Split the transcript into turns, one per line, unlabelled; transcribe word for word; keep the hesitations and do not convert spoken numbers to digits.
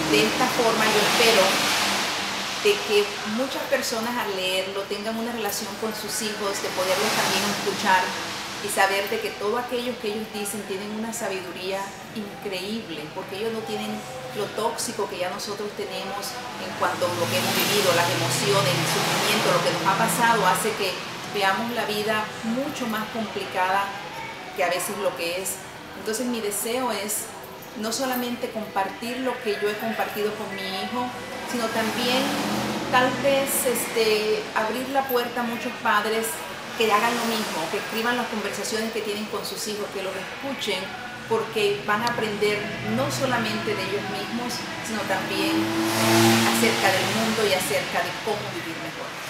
de esta forma yo espero de que muchas personas al leerlo tengan una relación con sus hijos, de poderlos también escuchar y saber de que todo aquello que ellos dicen tienen una sabiduría increíble, porque ellos no tienen lo tóxico que ya nosotros tenemos en cuanto a lo que hemos vivido, las emociones, el sufrimiento, lo que nos ha pasado hace que veamos la vida mucho más complicada que a veces lo que es. Entonces mi deseo es no solamente compartir lo que yo he compartido con mi hijo, sino también tal vez este, abrir la puerta a muchos padres que hagan lo mismo, que escriban las conversaciones que tienen con sus hijos, que los escuchen, porque van a aprender no solamente de ellos mismos, sino también acerca del mundo y acerca de cómo vivir mejor.